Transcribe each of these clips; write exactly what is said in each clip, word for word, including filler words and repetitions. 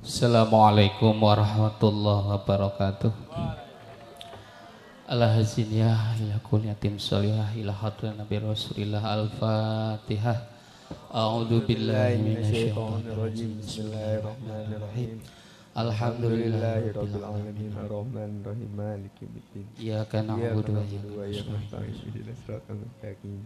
Assalamualaikum warahmatullahi wabarakatuh. Alhamdulillah ila kulli yatim sholihah ila hadrat nabi rasulillah al-fatihah. A'udzu billahi minasyaitonir rajim. Bismillahirrahmanirrahim. Alhamdulillahirabbil alamin arrahmanir rahim maliki yaumiddin. Iyyaka na'budu wa iyyaka nasta'in ihdinas siratal mustaqim.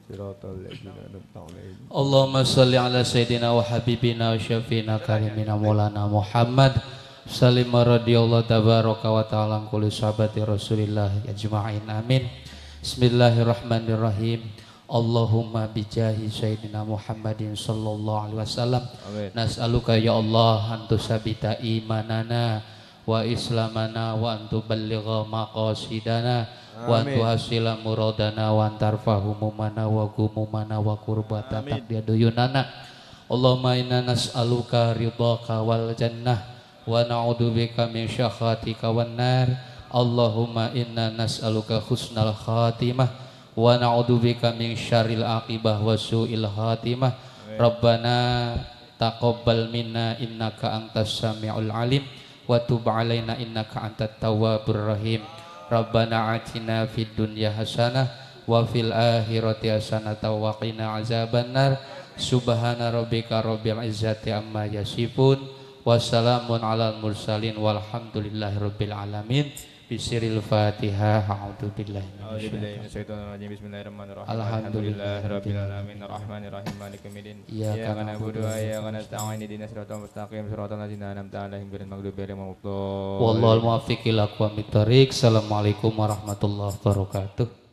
Allahumma salli ala sayyidina wa habibina wa syafiina karimina maulana Muhammad sallim radhiyallahu tabaraka wa ta'ala kulli sahabati Rasulillah ajma'in amin. Bismillahirrahmanirrahim. Allahumma bijahi sayyidina Muhammadin sallallahu alaihi wasallam nas'aluka ya Allah an tusabita imanana wa islamana wa an tuballigha maqasidana wa tuhasila muradana wa antarfahumumana wa gumumana wa kurbata takdiyaduyunana. Allahumma inna nas'aluka ridhaka wal jannah wa na'udzubika min syakhatika wan nar. Allahumma inna nas'aluka husnal khatimah wa na'udzubika min syarril aqibah wa su'il khatimah. Rabbana taqabbal minna innaka antas samiul alim wa tub alaina innaka antat tawwabur rahim. Rabbana atina fid dunya hasanah wa fil akhirati hasanah wa qina azabannar. Subhana rabbika rabbil izzati amma yasifun wassalamun alal mursalin walhamdulillahi rabbil alamin. Bisiril Fatihah. A'udzu billahi minasyaitonir rajim. Bismillahirrahmanirrahim. Alhamdulillahirabbil alamin arrahmanir rahim maliki yaumiddin. Iyyaka na'budu wa iyyaka nasta'in ihdinas siratal mustaqim siratal ladzina an'amta 'alaihim ghairil maghdubi 'alaihim waladdallin. Wallahul muwaffiq ila aqwamit thoriq. Assalamualaikum warahmatullahi wabarakatuh.